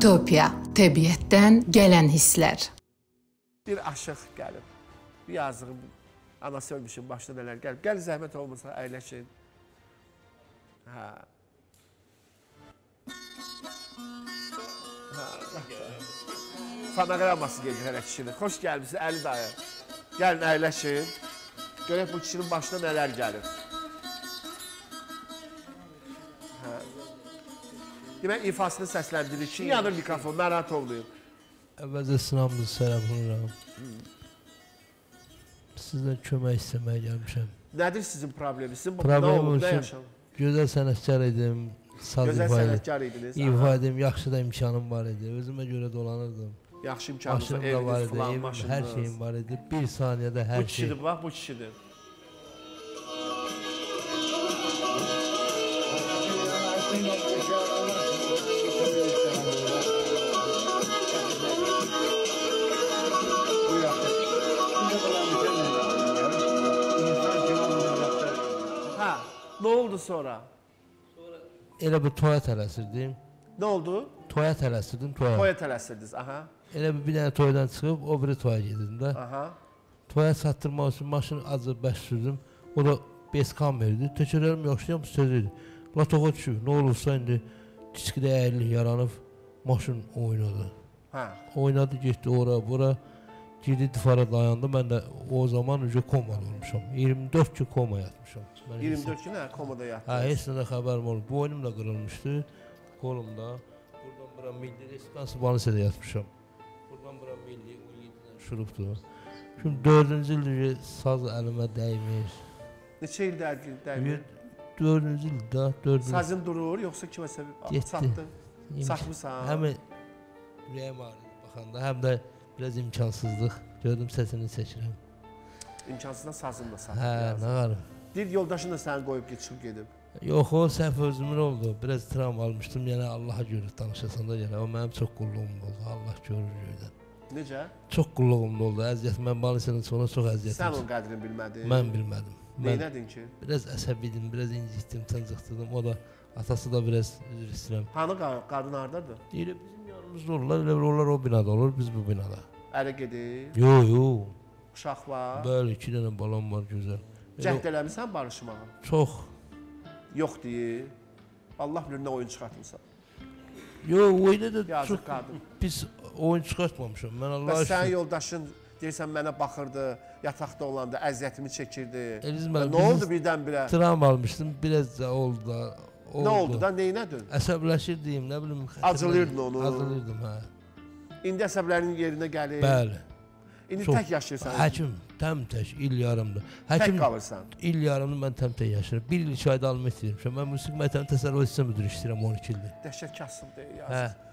Utopiya, təbiətdən gələn hisslər. Bir aşıq gəlib, bir yazığım, anası ölmüşün, başına nələr gəlib. Gəl zəhmət olmasa, əyləşin. Fonoqraması gedir hələ kişinin. Xoş gəlmişsin, Əli dayı. Gəlin, əyləşin. Görək bu kişinin başına nələr gəlib. Demək, ifasını səsləndirir ki, yanır mikrofon, narahat olmayın. Əvvəlcə sınavımızı sərəflanıram. Sizdən kömək istəməyə gəlmişəm. Nədir sizin probleminiz? Sizin problemim üçün gözəl sənətkar idim, saz ifa edim, yaxşı da imkanım var idi. Özümə görə dolanırdım. Yaxşı imkanınız var, eviniz var idi, falan, maşınınız. Hər şeyim var idi. Bir saniyədə hər şey. Bu kişidir, bax, bu kişidir. Nə oldu sonra? Elə bir toya tələsirdim. Nə oldu? Toya tələsirdim, toya. Toya tələsirdiniz, aha. Elə bir dənə toydan çıxıb, o biri toya gedirdim də. Aha. Toya çatdırmaq üçün maşını azı bəş sürdüm. O da beskam verdi. Təkərlərim yoxşuyam, sözüydü. Latoğa düşüb, nə olursa indi kiçikdə əyirlik yaranıb, maşın oynadı. Oynadı, getdi ora, bura. Girdi divara dayandı, mən də o zaman komada olmuşam. 24 gün koma yatmışam. 24 gün komada yatdınız? Hə, heç nədə xəbərim olub. Boynum da qırılmışdı, qolumda. Buradan bura milli respansibanisədə yatmışam. Buradan bura milli 17-dən şurubdur. Şimdi 4-cü ildir saz əlimə dəymir. Neçə il dəymir? 4-cü ildə, 4-cü il. Sazın durur, yoxsa kiməsə çatdı? Satmısan? Həm ürəyim ağrıdı baxanda, həm də biraz imkansızlıq. Gördüm səsini çəkirəm. İmkansızdan sazını da satdı. Hə, nə qarım. Bir yoldaşın da səni qoyub geçib gedib. Yox, o səhv özümün oldu. Biraz travm almışdım. Yəni Allaha görür danışasan da yəni. O mənim çox qulluğum oldu. Allah görür göydən. Necə? Çox qulluğum oldu. Əziyyət. Mən Balisenin sonra çox əziyyət. Sən onun qədrini bilmədin? Mən bilmədim. Neynədin ki? Biraz əsəbidim, biraz incitdim, tıncıqdırdım. O da, atası da biraz üzr istəyirəm. Hanı qadın hardadır? Deyir, bizim yanımızda olurlar. Elə onlar o binada olur, biz bu binada. Ələ gedir? Yox. Uşaq var? Bəli, 2 dənə balam var, gözəl. Cəhd eləmirsən barışmağa? Çox. Yox deyir. Allah bilir nə oyun çıxartmışsan. Yox, oyuna da yazıq qadın. Pis oyun çıxartmamışam. Mən Allah aşkına. Sən yoldaşın deyirsən mənə baxırdı, yataqda olanda əziyyətimi çəkirdi. Nə oldu birdən-birə? Travm almışdım, biraz da oldu. Nə oldu da, neynədin? Əsəbləşirdim, nə bilim. Acılırdın onu? Acılırdım, hə. İndi əsəblərinin yerinə gəlir? Bəli. İndi tək yaşayırsan? Həkim, tək, il yarımdır. Tək qalırsan? İl yarımdır, mən tək yaşayırım. 1 il 2 ayda alma istəyirmişəm. Mən musiqi məktəbinin təsərrüfat sistem müdürü işləyirəm 12 ildir. Dəhşət kasıb deyil, yazıq.